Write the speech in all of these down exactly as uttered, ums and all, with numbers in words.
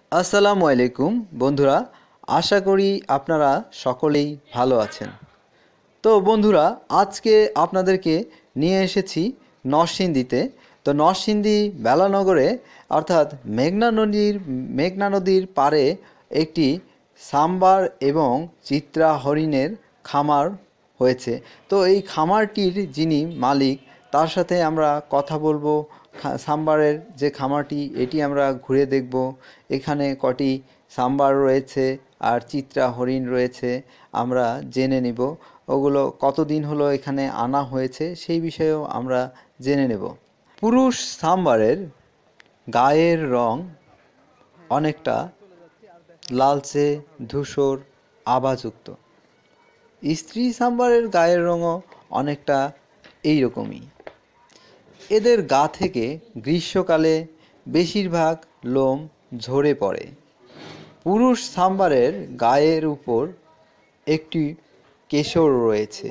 আসসালামু আলাইকুম বন্ধুরা, আশা করি আপনারা সকলেই ভালো আছেন। তো বন্ধুরা, আজকে আপনাদেরকে নিয়ে এসেছি নরসিংদীতে। তো নরসিংদী বেলানগরে অর্থাৎ মেঘনা নদীর মেঘনা নদীর পাড়ে একটি সাম্বার এবং চিত্রা হরিণের খামার হয়েছে। তো এই খামারটির যিনি মালিক তার সাথে আমরা কথা বলবো। সাম্বারের যে খামারটি এটি আমরা ঘুরে দেখব। এখানে কটি সাম্বার রয়েছে আর চিত্রা হরিণ রয়েছে, আমরা জেনে নিব। ওগুলো কতদিন হলো এখানে আনা হয়েছে সেই বিষয়েও আমরা জেনে নেব। পুরুষ সাম্বারের গায়ের রং অনেকটা লালচে ধূসর আভাযুক্ত। স্ত্রী সাম্বারের গায়ের রঙও অনেকটা এইরকমই। এদের গা থেকে গ্রীষ্মকালে বেশিরভাগ লোম ঝরে পড়ে। পুরুষ সাম্বারের গায়ের উপর একটি কেশর রয়েছে।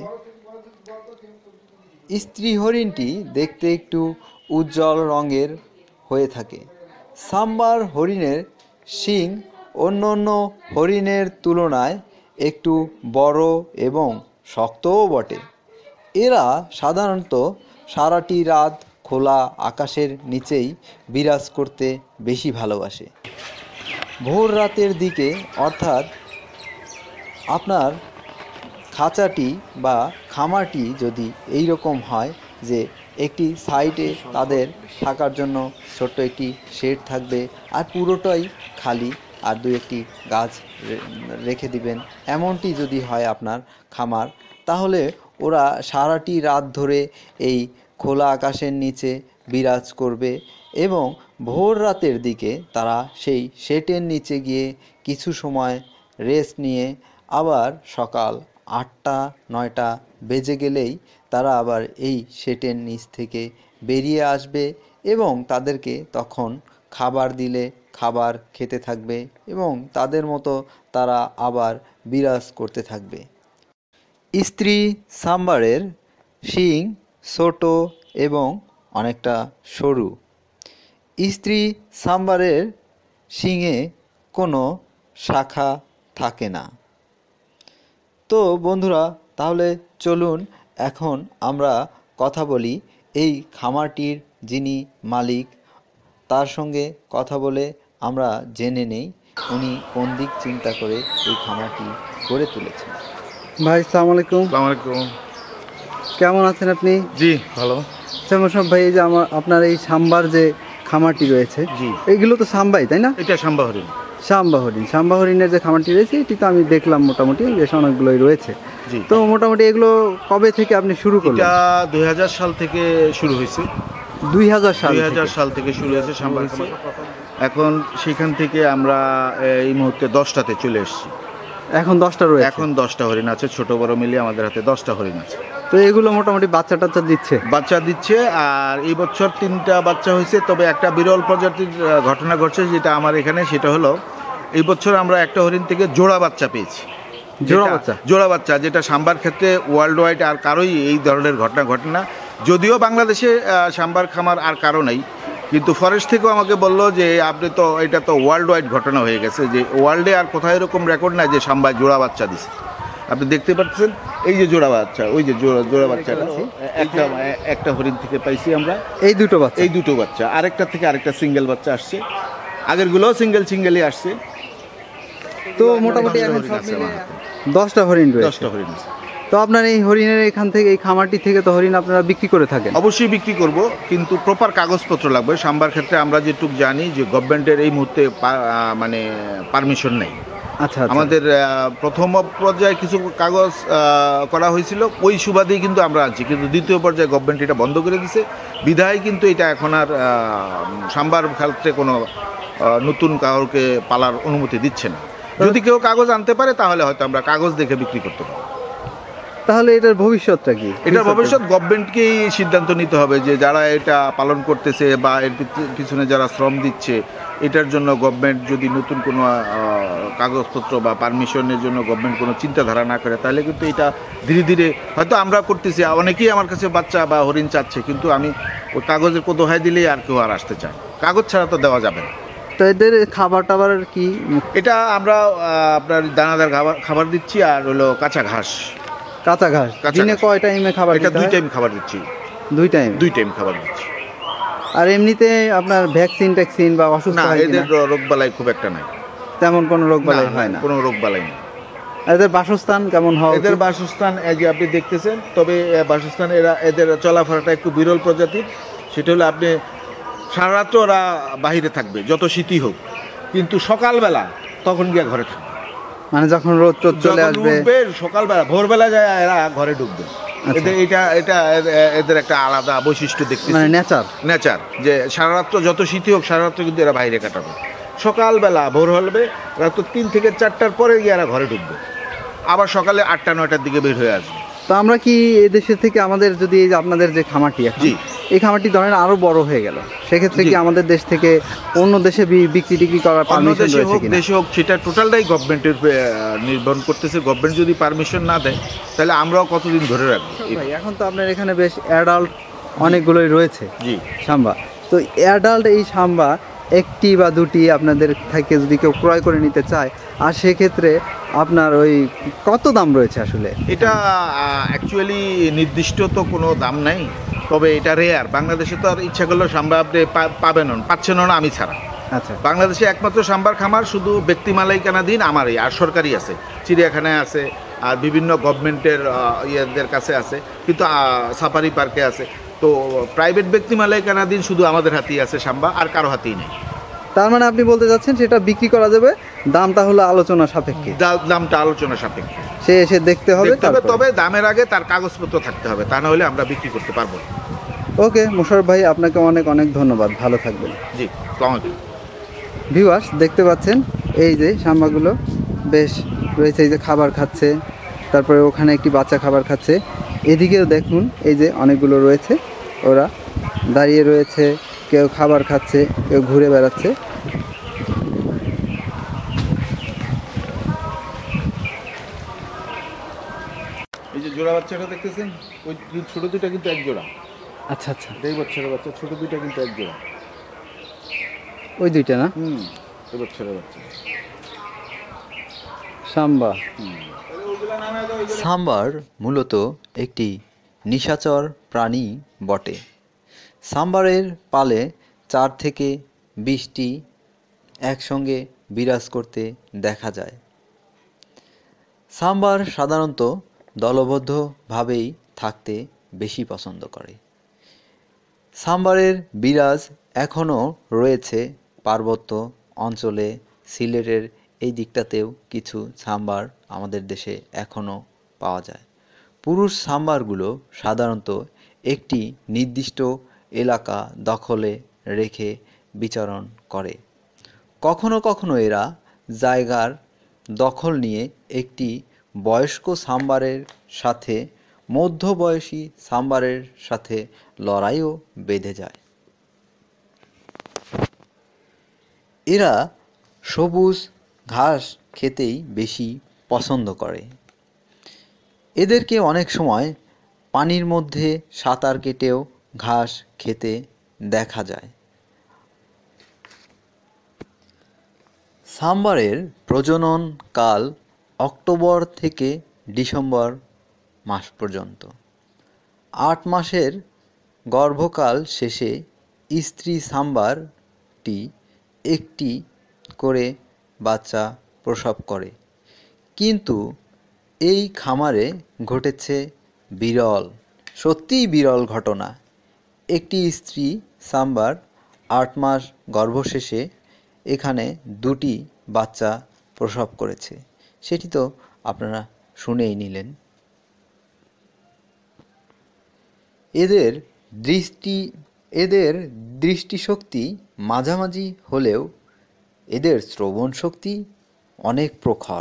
স্ত্রী হরিণটি দেখতে একটু উজ্জ্বল রঙের হয়ে থাকে। সাম্বার হরিণের শিং অন্য অন্য হরিণের তুলনায় একটু বড় এবং শক্তও বটে। এরা সাধারণত সারাটি রাত খোলা আকাশের নিচেই বিরাজ করতে বেশি ভালোবাসে। ভোর রাতের দিকে অর্থাৎ আপনার খাঁচাটি বা খামারটি যদি এই রকম হয় যে একটি সাইডে তাদের থাকার জন্য ছোট্ট একটি শেড থাকবে আর পুরোটাই খালি, আর দু একটি গাছ রেখে দিবেন, এমনটি যদি হয় আপনার খামার, তাহলে ওরা সারাটি রাত ধরে এই খোলা আকাশের নিচে বিরাজ করবে এবং ভোর রাতের দিকে তারা সেই শেডের নিচে গিয়ে কিছু সময় রেস্ট নিয়ে আবার সকাল আটটা নয়টা বেজে গেলেই তারা আবার এই শেডের নিচ থেকে বেরিয়ে আসবে এবং তাদেরকে তখন খাবার দিলে খাবার খেতে থাকবে এবং তাদের মতো তারা আবার বিরাজ করতে থাকবে। স্ত্রী সাম্বারের শিং ছোট এবং অনেকটা সরু। স্ত্রী সাম্বারের শিংয়ে কোনো শাখা থাকে না। তো বন্ধুরা, তাহলে চলুন এখন আমরা কথা বলি এই খামারটির যিনি মালিক তার সঙ্গে কথা বলে আমরা জেনে নেই উনি কোন দিক চিন্তা করে এই খামারটি গড়ে তুলেছেন। ভাই আসসালামু আলাইকুম। আসসালামু আলাইকুম। কেমন আছেন আপনি? জি ভালো। মোশাররফ ভাই, এই যে আমার আপনার এই সাম্বার যে খামারটি রয়েছে, জি এইগুলো তো সাম্বাই তাই না? এটা সাম্বা হরিণ। সাম্বা হরিণ সাম্বা হরিণের যে খামারটি রয়েছে এটি তো আমি দেখলাম মোটামুটি বেশ অনেকগুলোই রয়েছে। জি। তো মোটামুটি এগুলো কবে থেকে আপনি শুরু করলেন? এটা দুই হাজার সাল থেকে শুরু হয়েছে। দুই হাজার সাল দুই হাজার সাল থেকে শুরু হয়েছে সাম্বার খামার। এখন সেখান থেকে আমরা এই মুহূর্তে দশটাতে চলে এসেছি। এখন দশটা রয়েছে? এখন দশটা হরিণ আছে, ছোট বড় মিলিয়ে আমাদের হাতে দশটা হরিণ আছে। তো এগুলো মোটামুটি বাচ্চা টাচ্চা দিচ্ছে? বাচ্চা দিচ্ছে, আর এই বছর তিনটা বাচ্চা হয়েছে। তবে একটা বিরল প্রজাতির ঘটনা ঘটছে যেটা আমার এখানে, সেটা হলো এই বছর আমরা একটা হরিণ থেকে জোড়া বাচ্চা পেয়েছি। জোড়া বাচ্চা? জোড়া বাচ্চা, যেটা সাম্বার ক্ষেত্রে ওয়ার্ল্ড ওয়াইড আর কারোই এই ধরনের ঘটনা ঘটে না। যদিও বাংলাদেশে সাম্বার খামার আর কারো নাই, কিন্তু ফরেস্ট থেকেও আমাকে বললো যে আপনি তো এটা তো ওয়ার্ল্ড ওয়াইড ঘটনা হয়ে গেছে, যে ওয়ার্ল্ডে আর কোথাও এরকম রেকর্ড নাই যে সাম্বার জোড়া বাচ্চা দিছে। আপনি দেখতে পাচ্ছেন এই যে জোড়া বাচ্চা, ওই যে জোড়া জোড়া বাচ্চাটা একটা একটা হরিণ থেকে পাইছি আমরা। এই দুটো বাচ্চা? এই দুটো বাচ্চা, আরেকটা থেকে আরেকটা সিঙ্গেল বাচ্চা আসছে। আগেরগুলোও সিঙ্গেল সিঙ্গেলই আসছে। তো মোটামুটি এখন দশটা হরিণ রয়েছে? দশটা হরিণ আছে। তো আপনার এই হরিণের এখান থেকে এই খামারটি থেকে তো হরিণ আপনারা বিক্রি করে থাকেন? অবশ্যই বিক্রি করব, কিন্তু প্রপার কাগজপত্র লাগবে। সাম্বার ক্ষেত্রে আমরা যেটুকু জানি যে গভর্নমেন্টের এই মুহূর্তে মানে পারমিশন নেই। আচ্ছা, আমাদের প্রথম পর্যায়ে কিছু কাগজ করা হয়েছিল, ওই সুবাদেই কিন্তু আমরা আছি, কিন্তু দ্বিতীয় পর্যায়ে গভর্নমেন্ট এটা বন্ধ করে দিয়েছে। বিধায় কিন্তু এটা এখন আর সাম্বার ক্ষেত্রে কোনো নতুন কাউকে পালার অনুমতি দিচ্ছে না। যদি কেউ কাগজ আনতে পারে তাহলে হয়তো আমরা কাগজ দেখে বিক্রি করতে পারবো। তাহলে এটার ভবিষ্যৎটা কি? এটার ভবিষ্যৎ গভর্নমেন্টকেই সিদ্ধান্ত নিতে হবে, যে যারা এটা পালন করতেছে বা এর পিছনে যারা শ্রম দিচ্ছে, এটার জন্য গভর্নমেন্ট যদি নতুন কোনো কাগজপত্র বা পারমিশনের জন্য গভর্নমেন্ট কোনো চিন্তাধারা না করে, তাহলে কিন্তু এটা ধীরে ধীরে হয়তো আমরা করতেছি। অনেকেই আমার কাছে বাচ্চা বা হরিণ চাচ্ছে, কিন্তু আমি ওই কাগজের দোহাই দিলেই আর কেউ আর আসতে চায়। কাগজ ছাড়া তো দেওয়া যাবে না। তো এদের খাবার টাবার কি? এটা আমরা আহ, আপনার দানাদার খাবার খাবার দিচ্ছি আর হলো কাঁচা ঘাস। কাঁচা ঘাস কাঁচা দিনে ঘাস। কয় টাইমে খাবার এটা দিতে দুই হয়? টাইম খাবার দিচ্ছি। দুই টাইম। দুই টাইম খাবার দিচ্ছি। আর এমনিতে আপনার ভ্যাকসিন ট্যাকসিন বা অসুস্থ না, হয় এদের কিনা? রোগ বালাই খুব একটা নাই। তেমন কোনো রোগ না, বালাই না, হয় না। কোনো রোগ বালাই নেই। আর এদের বাসস্থান কেমন হয়? এদের বাসস্থান এই যে আপনি দেখতেছেন, তবে এ, বাসস্থান এরা এদের চলাফেরাটা একটু বিরল প্রজাতির। সেটা হলো আপনি সারা রাত্র ওরা বাহিরে থাকবে যত শীতই হোক, কিন্তু সকালবেলা তখন গিয়ে ঘরে থাকবে। মানে যখন রোদ টোদ চলে যখন আসবে। উঠবে সকালবেলা ভোরবেলা যায় এরা ঘরে ঢুকবে। আচ্ছা। এদের এটা এটা এ- এদের একটা আলাদা বৈশিষ্ট্য দেখতে, মানে নেচার। নেচার, যে সারা রাত্র যত শীতই হোক সারা রাত্র কিন্তু এরা বাইরে কাটাবে। সকালবেলা ভোর হলবে রাত তিন থেকে চারটার পরে গিয়ে এরা ঘরে ঢুকবে, আবার সকালে আটটা নয়টার দিকে বের হয়ে আসবে। তো আমরা কি এদেশের থেকে আমাদের যদি এই যে আপনাদের যে খামারটি এখন, জি। এই খামারটি ধরেন আরো বড় হয়ে গেল, সেক্ষেত্রে কি জি। আমাদের দেশ থেকে অন্য দেশে বি- বিক্রি টিক্রি করার অন্য পারমিশন দেশে রয়েছে হোক কিনা? দেশে হোক সেটা টোটালটাই গভর্নমেন্টের নির্ভর করতেছে। গভর্নমেন্ট যদি পারমিশন না দেয় তাহলে আমরাও কতদিন ধরে রাখবো। ভাই এখন তো আপনার এখানে বেশ অ্যাডাল্ট অনেকগুলোই রয়েছে জি। সাম্বা। তো অ্যাডাল্ট এই সাম্বা একটি বা দুটি আপনাদের থেকে যদি কেউ ক্রয় করে নিতে চায়, আর সেক্ষেত্রে আপনার ওই কত দাম রয়েছে আসলে? এটা অ্যাকচুয়ালি নির্দিষ্ট তো কোনো দাম নাই, তবে এটা রেয়ার। বাংলাদেশে তো আর ইচ্ছা করলেও সাম্বা আপনি পা- পাবেন না, পাচ্ছেন না আমি ছাড়া। আচ্ছা। বাংলাদেশে একমাত্র সাম্বার খামার শুধু ব্যক্তি মালিকানাধীন আমারই, আর সরকারি আছে, চিড়িয়াখানায় আছে, আর বিভিন্ন গভর্নমেন্টের ইয়েদের কাছে আছে, কিন্তু সাফারি পার্কে আছে। তো প্রাইভেট ব্যক্তি মালিকানাধীন শুধু আমাদের হাতেই আছে সাম্বা, আর কারো হাতেই নেই। তার মানে আপনি বলতে চাচ্ছেন সেটা বিক্রি করা যাবে, দামটা হলো আলোচনা সাপেক্ষে, দা- দামটা আলোচনা সাপেক্ষে সে এসে দেখতে হবে দেখতে হবে, তারপরে। তবে দামের আগে তার কাগজপত্র থাকতে হবে, তা না হলে আমরা বিক্রি করতে পারবো না। ওকে মোশাররফ ভাই, আপনাকে অনেক অনেক ধন্যবাদ, ভালো থাকবেন। জি, আসসালামু আলাইকুম। ভিউয়ার্স দেখতে পাচ্ছেন এই যে সাম্বাগুলো বেশ রয়েছে, এই যে খাবার খাচ্ছে, তারপরে ওখানে একটি বাচ্চা খাবার খাচ্ছে, এদিকেও দেখুন এই যে অনেকগুলো রয়েছে, ওরা দাঁড়িয়ে রয়েছে, কেউ খাবার খাচ্ছে, কেউ ঘুরে বেড়াচ্ছে। এই যে জোড়া বাচ্চাটা দেখতেছেন, ওই দু- ছোট দুইটা কিন্তু এক জোড়া। আচ্ছা আচ্ছা, এই বাচ্চারা বাচ্চা ছোট দুইটা কিন্তু এক জোড়া। ওই দুইটা না হুম, এই বাচ্চারা বাচ্চা। সাম্বা। সাম্বার মূলত একটি নিশাচর প্রাণী বটে। সাম্বারের পালে চার থেকে বিশটি একসঙ্গে বিরাজ করতে দেখা যায়। সাম্বার সাধারণত দলবদ্ধভাবেই থাকতে বেশি পছন্দ করে। সাম্বারের বিরাজ এখনও রয়েছে পার্বত্য অঞ্চলে, সিলেটের এই দিকটাতেও কিছু সাম্বার আমাদের দেশে এখনও পাওয়া যায়। পুরুষ সাম্বারগুলো সাধারণত একটি নির্দিষ্ট এলাকা দখলে রেখে বিচরণ করে। কখনো কখনো এরা জায়গার দখল নিয়ে একটি বয়স্ক সাম্বারের সাথে মধ্যবয়সী সাম্বারের সাথে লড়াইও বেঁধে যায়। এরা সবুজ ঘাস খেতেই বেশি পছন্দ করে। এদেরকে অনেক সময় পানির মধ্যে সাঁতার কেটেও ঘাস খেতে দেখা যায়। সাম্বারের প্রজনন কাল অক্টোবর থেকে ডিসেম্বর মাস পর্যন্ত। আট মাসের গর্ভকাল শেষে স্ত্রী সাম্বারটি একটি করে বাচ্চা প্রসব করে। কিন্তু এই খামারে ঘটেছে বিরল, সত্যিই বিরল ঘটনা। একটি স্ত্রী সাম্বার আট মাস গর্ভশেষে এখানে দুটি বাচ্চা প্রসব করেছে। সেটি তো আপনারা শুনেই নিলেন। এদের দৃষ্টি এদের দৃষ্টিশক্তি মাঝামাঝি হলেও এদের শ্রবণ শক্তি অনেক প্রখর।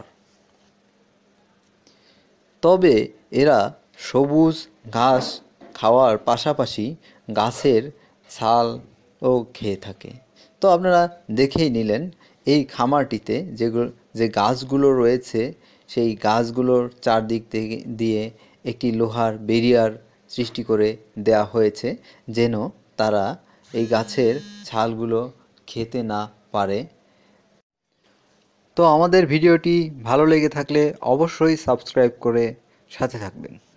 তবে এরা সবুজ ঘাস খাওয়ার পাশাপাশি গাছের ছালও খেয়ে থাকে। তো আপনারা দেখেই নিলেন এই খামারটিতে যেগুলো যে গাছগুলো রয়েছে, সেই গাছগুলোর চারদিক থেকে দিয়ে একটি লোহার ব্যারিয়ার সৃষ্টি করে দেয়া হয়েছে, যেন তারা এই গাছের ছালগুলো খেতে না পারে। তো আমাদের ভিডিওটি ভালো লেগে থাকলে অবশ্যই সাবস্ক্রাইব করে সাথে থাকবেন।